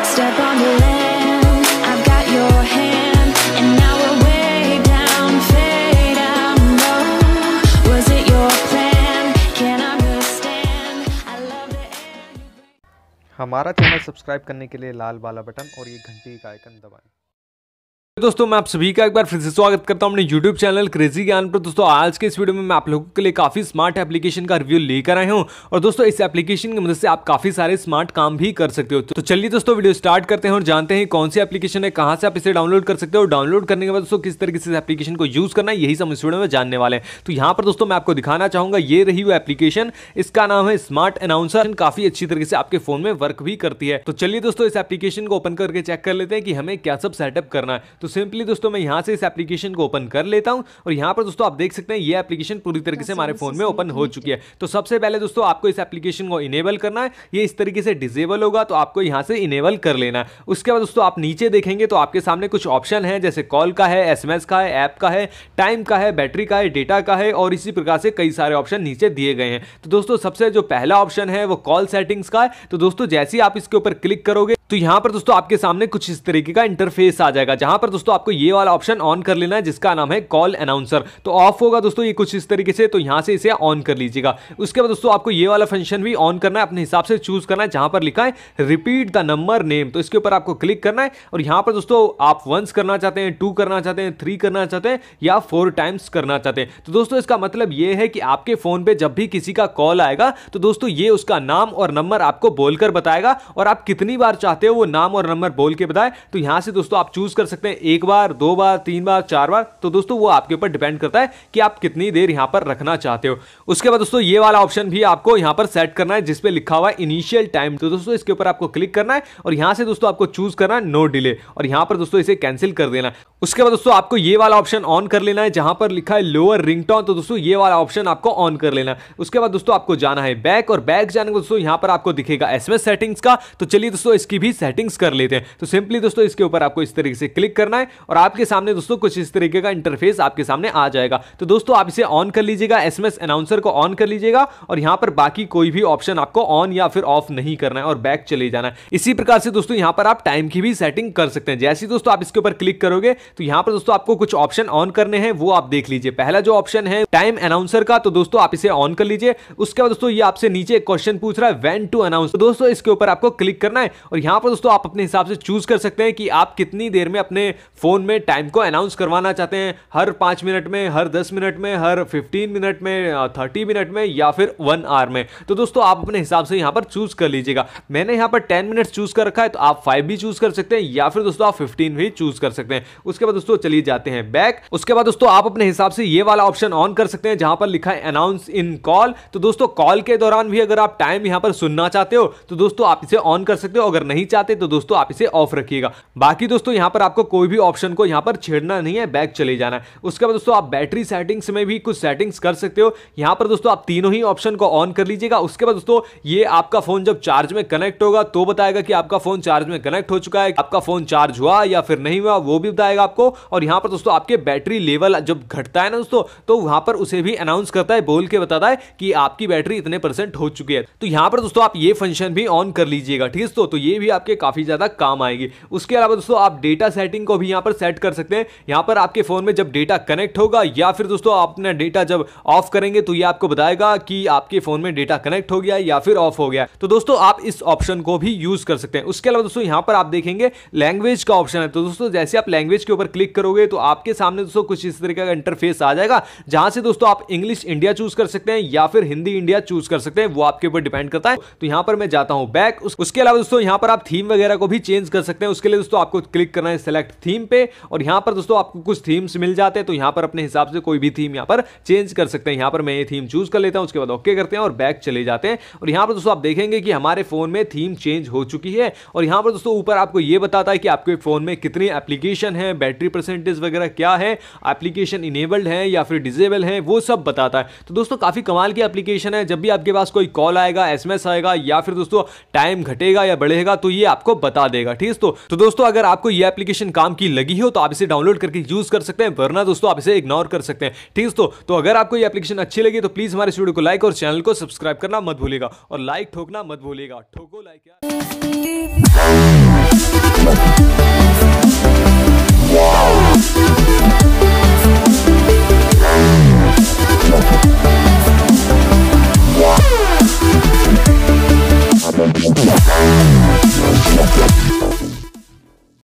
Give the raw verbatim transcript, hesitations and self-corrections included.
Step on the land, I've got your hand, and now we're way down, fade out low. Was it your plan? Can't understand. I love the air you bring. हमारा channel subscribe करने के लिए लाल वाला button और ये घंटी का icon दबाएं। दोस्तों मैं आप सभी का एक बार फिर से स्वागत करता हूं अपने YouTube चैनल क्रेजी ज्ञान पर। दोस्तों आज के इस वीडियो में मैं आप लोगों के लिए काफी स्मार्ट एप्लीकेशन का रिव्यू लेकर आया हूं और दोस्तों इस एप्लीकेशन की मदद से आप काफी सारे स्मार्ट काम भी कर सकते हो। तो चलिए दोस्तों वीडियो स्टार्ट करते हैं और जानते हैं कौन सी एप्लीकेशन है, कहां से आप इसे डाउनलोड कर सकते हो, डाउनलोड करने के बाद दोस्तों किस तरीके से एप्लीकेशन को यूज करना है, यही सब इस वीडियो में जानने वाले हैं। तो यहाँ पर दोस्तों मैं आपको दिखाना चाहूंगा, ये रही वो एप्लीकेशन, इसका नाम है स्मार्ट अनाउंसर। काफी अच्छी तरीके से आपके फोन में वर्क भी करती है। तो चलिए दोस्तों इस एप्लीकेशन को ओपन करके चेक कर लेते हैं कि हमें क्या सब सेटअप करना है। तो सिंपली दोस्तों मैं यहां से इस एप्लीकेशन को ओपन कर लेता हूं और यहां पर दोस्तों आप देख सकते हैं ये एप्लीकेशन पूरी तरीके से हमारे फोन में ओपन हो चुकी है। तो सबसे पहले दोस्तों आपको इस एप्लीकेशन को इनेबल करना है, ये इस तरीके से डिसेबल होगा तो आपको यहां से इनेबल कर लेना है। उसके बाद दोस्तों आप नीचे देखेंगे तो आपके सामने कुछ ऑप्शन है, जैसे कॉल का है, एसएमएस का है, ऐप का है, टाइम का है, बैटरी का है, डेटा का है और इसी प्रकार से कई सारे ऑप्शन नीचे दिए गए हैं। तो दोस्तों सबसे जो पहला ऑप्शन है वो कॉल सेटिंग्स का है। तो दोस्तों जैसे ही आप इसके ऊपर क्लिक करोगे तो यहां पर दोस्तों आपके सामने कुछ इस तरीके का इंटरफेस आ जाएगा, जहां पर दोस्तों आपको ये वाला ऑप्शन ऑन कर लेना है जिसका नाम है कॉल अनाउंसर। तो ऑफ होगा दोस्तों ये कुछ इस तरीके से, तो यहां से इसे ऑन कर लीजिएगा। उसके बाद दोस्तों आपको ये वाला फंक्शन भी ऑन करना है, अपने हिसाब से चूज करना है, जहां पर लिखा है रिपीट द नंबर नेम। तो इसके ऊपर आपको क्लिक करना है और यहां पर दोस्तों आप वंस करना चाहते हैं, टू करना चाहते हैं, थ्री करना चाहते हैं या फोर टाइम्स करना चाहते हैं। तो दोस्तों इसका मतलब यह है कि आपके फोन पे जब भी किसी का कॉल आएगा तो दोस्तों ये उसका नाम और नंबर आपको बोलकर बताएगा और आप कितनी बार चाहते हो वो नाम और नंबर बोल के बताए। तो यहां से दोस्तों आप चूज कर सकते हैं, एक बार, दो बार, तीन बार, चार बार। तो दोस्तों वो आपके ऊपर डिपेंड करता है कि आप कितनी देर यहां पर रखना चाहते हो। उसके बाद दोस्तों ये वाला ऑप्शन भी आपको यहां पर सेट करना है जिसपे लिखा हुआ है इनिशियल टाइम। तो दोस्तों इसके ऊपर आपको क्लिक करना है और यहां से दोस्तों आपको चूज करना है नो डिले और यहां पर दोस्तों इसे कैंसिल कर देना। उसके बाद दोस्तों आपको ये वाला ऑप्शन ऑन कर लेना है जहां पर लिखा है लोअर रिंगटोन। तो दोस्तों ये वाला ऑप्शन आपको ऑन कर लेना है। उसके बाद दोस्तों आपको जाना है बैक और बैक जाने को दोस्तों यहां पर आपको दिखेगा एसएमएस सेटिंग्स का। तो चलिए दोस्तों इसकी भी सेटिंग्स कर लेते हैं। तो सिंपली दोस्तों इसके ऊपर आपको इस तरीके से क्लिक करना है और आपके सामने दोस्तों कुछ इस तरीके का इंटरफेस आपके सामने आ जाएगा। तो दोस्तों आप इसे ऑन कर लीजिएगा, एसएमएस अनाउंसर को ऑन कर लीजिएगा और यहां पर बाकी कोई भी ऑप्शन आपको ऑन या फिर ऑफ नहीं करना है और बैक चले जाना है। इसी प्रकार से दोस्तों यहां पर आप टाइम की भी सेटिंग कर सकते हैं। जैसे दोस्तों आप इसके ऊपर क्लिक करोगे तो यहां पर दोस्तों आपको कुछ ऑप्शन ऑन करने हैं, वो आप देख लीजिए। पहला जो ऑप्शन है टाइम अनाउंसर का, तो दोस्तों आप इसे ऑन कर लीजिए। उसके बाद दोस्तों ये आपसे नीचे क्वेश्चन पूछ रहा है व्हेन टू अनाउंस। तो दोस्तों इसके ऊपर आपको क्लिक करना है और यहां पर दोस्तों आप अपने हिसाब से चूज कर सकते हैं कि आप कितनी देर में अपने फोन में टाइम को अनाउंस करवाना चाहते हैं। हर पांच मिनट में, हर दस मिनट में, हर फिफ्टीन मिनट में, थर्टी मिनट में या फिर वन आवर में। तो दोस्तों आप अपने हिसाब से यहां पर चूज कर लीजिएगा। मैंने यहां पर टेन मिनट चूज कर रखा है, तो आप फाइव भी चूज कर सकते हैं या फिर दोस्तों आप फिफ्टीन भी चूज कर सकते हैं। उसके बाद दोस्तों चलिए जाते हैं बैक। उसके बाद दोस्तों आप अपने हिसाब से ये वाला ऑप्शन ऑन कर सकते हैं जहां पर लिखा है अनाउंस इन कॉल। तो दोस्तों कॉल के दौरान भी अगर आप टाइम यहां पर सुनना चाहते हो तो दोस्तों आप इसे ऑन कर सकते हो, अगर नहीं चाहते तो दोस्तों आप इसे ऑफ रखिएगा। बाकी दोस्तों यहां पर आपको कोई भी ऑप्शन को यहां पर छेड़ना नहीं है, बैक चले जाना है। उसके बाद दोस्तों आप बैटरी सेटिंग्स में भी कुछ सेटिंग्स कर सकते हो। यहां पर दोस्तों आप तीनों ही ऑप्शन को ऑन कर लीजिएगा। उसके बाद दोस्तों ये आपका फोन जब चार्ज में कनेक्ट होगा तो बताएगा कि आपका फोन चार्ज में कनेक्ट हो चुका है, आपका फोन चार्ज हुआ या फिर नहीं हुआ वो भी बताएगा आपको। और यहां पर दोस्तों आपके बैटरी लेवल जब घटता है ना दोस्तों, तो वहां पर उसे भी अनाउंस करता है, बोल के बताता है कि आपकी बैटरी इतने परसेंट हो चुकी है। तो यहां पर दोस्तों आप ये फंक्शन भी ऑन कर लीजिएगा, ठीक है दोस्तों। तो ये भी आपके काफी ज्यादा काम आएगी। उसके अलावा दोस्तों आप डेटा सेटिंग को भी यहां पर सेट कर सकते हैं। यहां पर आपके फोन में जब डेटा कनेक्ट होगा या फिर दोस्तों आप अपना डेटा जब ऑफ करेंगे तो ये आपको बताएगा कि आपके फोन में डेटा कनेक्ट हो गया है या फिर ऑफ हो गया है। तो दोस्तों आप इस ऑप्शन को भी यूज कर सकते हैं। उसके अलावा दोस्तों यहां पर आप देखेंगे लैंग्वेज का ऑप्शन है। तो दोस्तों जैसे आप लैंग्वेज के ऊपर क्लिक करोगे तो आपके सामने दोस्तों कुछ इस तरीके का इंटरफेस आ जाएगा, जहां से दोस्तों आप इंग्लिश इंडिया चूज कर सकते हैं या फिर हिंदी इंडिया चूज कर सकते हैं, वो आपके ऊपर डिपेंड करता है। तो यहां पर मैं जाता हूं बैक। उसके अलावा दोस्तों यहां पर आप थीम वगैरह को भी चेंज कर सकते हैं। उसके लिए दोस्तों आपको क्लिक करना है सेलेक्ट थीम पे और यहां पर दोस्तों आपको कुछ थीम्स मिल जाते हैं। तो यहां पर अपने हिसाब से कोई भी थीम यहां पर चेंज कर सकते हैं। यहां पर मैं ये थीम चूज कर लेता हूं, उसके बाद ओके करते हैं और बैक चले जाते हैं। और यहां पर दोस्तों आप देखेंगे कि हमारे फोन में थीम चेंज हो चुकी है और यहां पर दोस्तों ऊपर आपको ये बताता है कि आपके फोन में कितनी एप्लीकेशन है, बैटरी परसेंटेज वगैरह क्या है, एप्लीकेशन इनेबल्ड है या फिर डिसेबल है, वो सब बताता है। तो दोस्तों काफी कमाल की एप्लीकेशन है। जब भी आपके पास कोई कॉल आएगा, एसएमएस आएगा या फिर दोस्तों टाइम घटेगा या बढ़ेगा तो ये आपको बता देगा, ठीक है दोस्तों। तो दोस्तों अगर आपको ये एप्लीकेशन काम की लगी हो तो आप इसे डाउनलोड करके यूज कर सकते हैं, वरना दोस्तों आप इसे इग्नोर कर सकते हैं, ठीक है दोस्तों। तो अगर आपको ये एप्लीकेशन अच्छी लगी तो प्लीज हमारे वीडियो को लाइक और चैनल को सब्सक्राइब करना मत भूलिएगा और लाइक ठोकना मत भूलिएगा। ठोको लाइक यार। Bye.